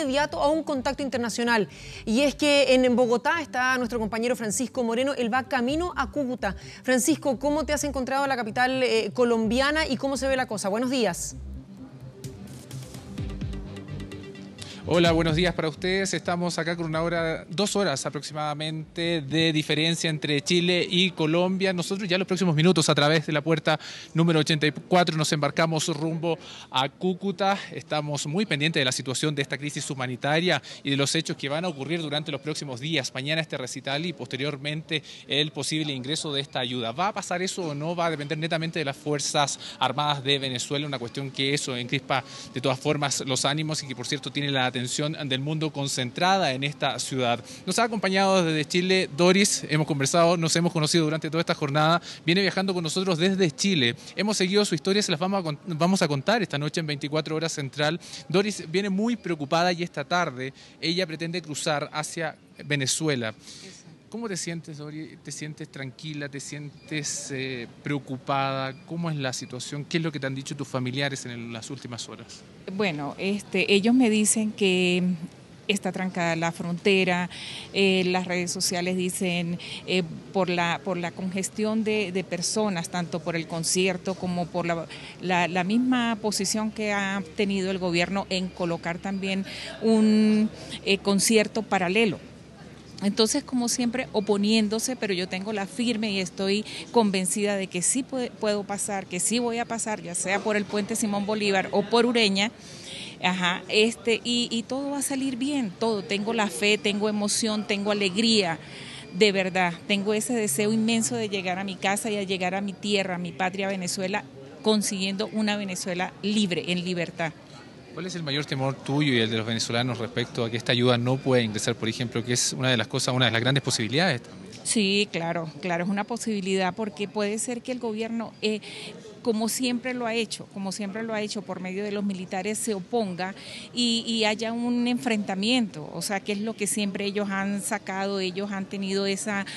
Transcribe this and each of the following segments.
inmediato a un contacto internacional. Y es que en Bogotá está nuestro compañero Francisco Moreno, él va camino a Cúcuta. Francisco, ¿cómo te has encontrado en la capital colombiana y cómo se ve la cosa? Buenos días. Hola, buenos días para ustedes. Estamos acá con 2 horas aproximadamente de diferencia entre Chile y Colombia. Nosotros ya en los próximos minutos a través de la puerta número 84 nos embarcamos rumbo a Cúcuta. Estamos muy pendientes de la situación de esta crisis humanitaria y de los hechos que van a ocurrir durante los próximos días. Mañana este recital y posteriormente el posible ingreso de esta ayuda. ¿Va a pasar eso o no? Va a depender netamente de las Fuerzas Armadas de Venezuela, una cuestión que eso encrispa de todas formas los ánimos y que por cierto tiene la atención del mundo concentrada en esta ciudad. Nos ha acompañado desde Chile Doris, hemos conversado, nos hemos conocido durante toda esta jornada, viene viajando con nosotros desde Chile. Hemos seguido su historia, se las vamos a contar esta noche en 24 Horas Central. Doris viene muy preocupada y esta tarde ella pretende cruzar hacia Venezuela. ¿Cómo te sientes, Dori? ¿Te sientes tranquila? ¿Te sientes preocupada? ¿Cómo es la situación? ¿Qué es lo que te han dicho tus familiares en las últimas horas? Bueno, ellos me dicen que está trancada la frontera, las redes sociales dicen por la congestión de personas, tanto por el concierto como por la misma posición que ha tenido el gobierno en colocar también un concierto paralelo. Entonces, como siempre, oponiéndose, pero yo tengo la firme y estoy convencida de que sí puedo pasar, que sí voy a pasar, ya sea por el puente Simón Bolívar o por Ureña, y todo va a salir bien, todo. Tengo la fe, tengo emoción, tengo alegría, de verdad. Tengo ese deseo inmenso de llegar a mi casa y a llegar a mi tierra, a mi patria Venezuela, consiguiendo una Venezuela libre, en libertad. ¿Cuál es el mayor temor tuyo y el de los venezolanos respecto a que esta ayuda no pueda ingresar, por ejemplo, que es una de las grandes posibilidades también? Sí, claro, es una posibilidad porque puede ser que el gobierno, como siempre lo ha hecho por medio de los militares, se oponga y haya un enfrentamiento, o sea, que es lo que siempre ellos han sacado, ellos han tenido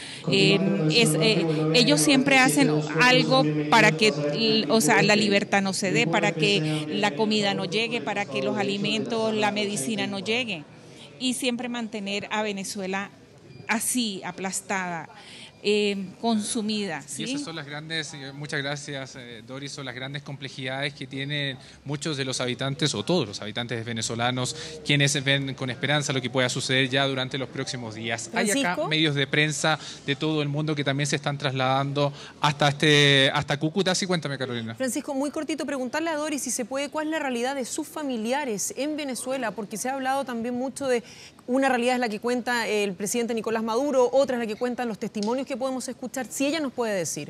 ellos siempre hacen algo para que, o sea, la libertad no se dé, para que la comida no llegue, para que los alimentos, la medicina no llegue, y siempre mantener a Venezuela así, aplastada, consumida. ¿Sí? Y esas son las grandes, muchas gracias Doris, son las grandes complejidades que tienen muchos de los habitantes o todos los habitantes venezolanos, quienes ven con esperanza lo que pueda suceder ya durante los próximos días. ¿Francisco? Hay acá medios de prensa de todo el mundo que también se están trasladando hasta Cúcuta. Sí, cuéntame, Carolina. Francisco, muy cortito, preguntarle a Doris si se puede, ¿cuál es la realidad de sus familiares en Venezuela? Porque se ha hablado también mucho de una realidad es la que cuenta el presidente Nicolás Maduro, otra es la que cuentan los testimonios que podemos escuchar, si ella nos puede decir.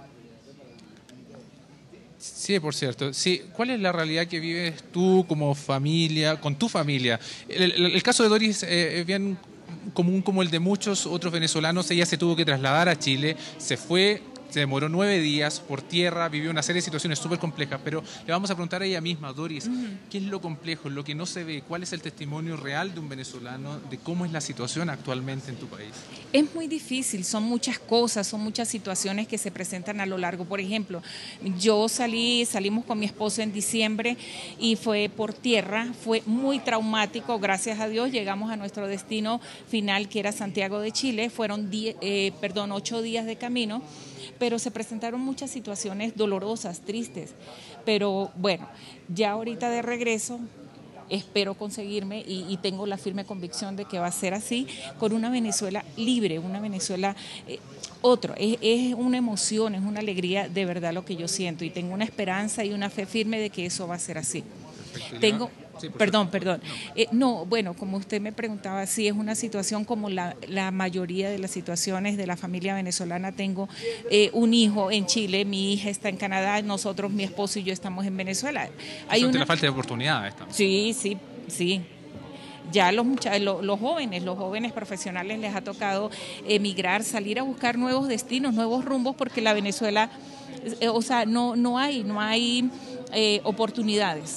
Sí, por cierto. Sí, ¿cuál es la realidad que vives tú como familia, con tu familia? El caso de Doris es bien común como el de muchos otros venezolanos. Ella se tuvo que trasladar a Chile, se demoró 9 días por tierra, vivió una serie de situaciones súper complejas, pero le vamos a preguntar a ella misma, Doris, ¿qué es lo complejo, lo que no se ve? ¿Cuál es el testimonio real de un venezolano de cómo es la situación actualmente en tu país? Es muy difícil, son muchas cosas, son muchas situaciones que se presentan a lo largo. Por ejemplo, salimos con mi esposo en diciembre y fue por tierra, fue muy traumático, gracias a Dios llegamos a nuestro destino final, que era Santiago de Chile, fueron 8 días de camino, pero se presentaron muchas situaciones dolorosas, tristes, pero bueno, ya ahorita de regreso espero conseguirme y tengo la firme convicción de que va a ser así, con una Venezuela libre, una Venezuela es una emoción, es una alegría de verdad lo que yo siento y tengo una esperanza y una fe firme de que eso va a ser así. Perfecto. Sí, Perdón. No, bueno, como usted me preguntaba, sí es una situación como la mayoría de las situaciones de la familia venezolana. Tengo un hijo en Chile, mi hija está en Canadá, nosotros, mi esposo y yo estamos en Venezuela. Hay una falta de oportunidades también. Sí. Ya los jóvenes profesionales les ha tocado emigrar, salir a buscar nuevos destinos, nuevos rumbos, porque la Venezuela, no hay oportunidades.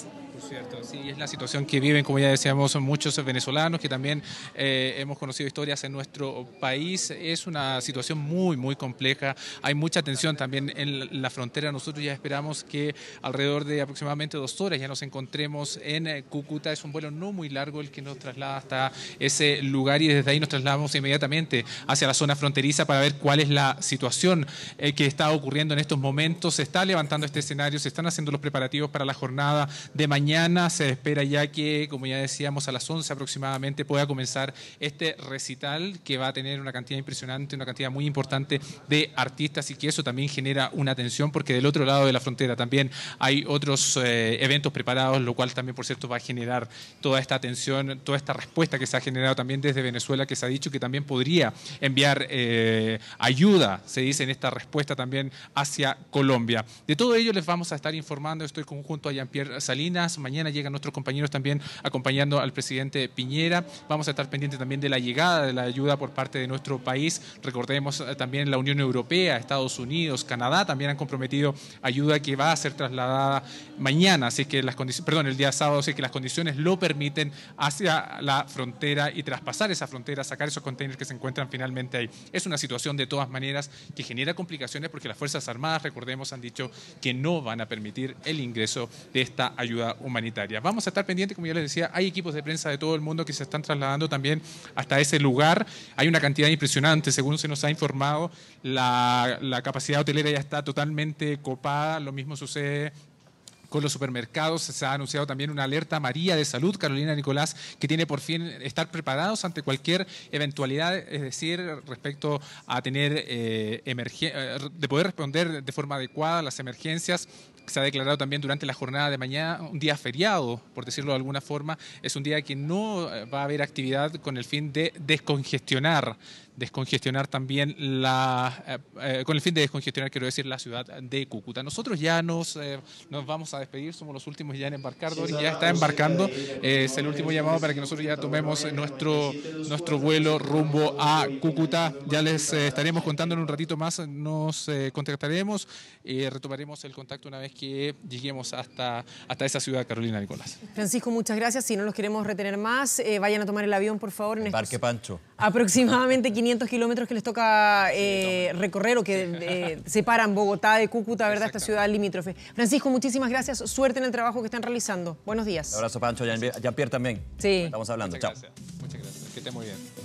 Cierto, sí, es la situación que viven, como ya decíamos, muchos venezolanos que también hemos conocido historias en nuestro país. Es una situación muy, muy compleja. Hay mucha tensión también en la frontera. Nosotros ya esperamos que alrededor de aproximadamente 2 horas ya nos encontremos en Cúcuta. Es un vuelo no muy largo el que nos traslada hasta ese lugar y desde ahí nos trasladamos inmediatamente hacia la zona fronteriza para ver cuál es la situación que está ocurriendo en estos momentos. Se está levantando este escenario, se están haciendo los preparativos para la jornada de mañana. Se espera ya que, como ya decíamos, a las 11 aproximadamente pueda comenzar este recital que va a tener una cantidad impresionante, una cantidad muy importante de artistas y que eso también genera una tensión porque del otro lado de la frontera también hay otros eventos preparados, lo cual también, por cierto, va a generar toda esta tensión, toda esta respuesta que se ha generado también desde Venezuela, que se ha dicho que también podría enviar ayuda, se dice en esta respuesta también hacia Colombia. De todo ello les vamos a estar informando. Estoy junto a Jean-Pierre Salinas. Mañana llegan nuestros compañeros también acompañando al presidente Piñera. Vamos a estar pendientes también de la llegada de la ayuda por parte de nuestro país. Recordemos también la Unión Europea, Estados Unidos, Canadá también han comprometido ayuda que va a ser trasladada mañana, así que el día sábado, así que las condiciones lo permiten, hacia la frontera y traspasar esa frontera, sacar esos containers que se encuentran finalmente ahí. Es una situación de todas maneras que genera complicaciones porque las Fuerzas Armadas, recordemos, han dicho que no van a permitir el ingreso de esta ayuda humanitaria. Vamos a estar pendientes, como ya les decía, hay equipos de prensa de todo el mundo que se están trasladando también hasta ese lugar. Hay una cantidad impresionante, según se nos ha informado, la capacidad hotelera ya está totalmente copada, lo mismo sucede con los supermercados. Se ha anunciado también una alerta amarilla de salud, Carolina Nicolás, que tiene por fin estar preparados ante cualquier eventualidad, es decir, respecto a tener de poder responder de forma adecuada a las emergencias. Se ha declarado también durante la jornada de mañana un día feriado, por decirlo de alguna forma. Es un día que no va a haber actividad con el fin de descongestionar también con el fin de descongestionar, quiero decir, la ciudad de Cúcuta. Nosotros ya nos vamos a despedir, somos los últimos ya en embarcar. Doris ya está embarcando, es el último llamado para que nosotros ya tomemos nuestro vuelo rumbo a Cúcuta. Ya les estaremos contando en un ratito más, nos contactaremos y retomaremos el contacto una vez que lleguemos hasta esa ciudad, Carolina Nicolás. Francisco, muchas gracias. Si no los queremos retener más, vayan a tomar el avión, por favor. Embarque Pancho. Aproximadamente 500 kilómetros que les toca recorrer o que separan Bogotá de Cúcuta, ¿verdad? Esta ciudad limítrofe. Francisco, muchísimas gracias. Suerte en el trabajo que están realizando. Buenos días. Un abrazo, Pancho. Jean-Pierre también. Sí. Estamos hablando. Muchas gracias. Que esté muy bien.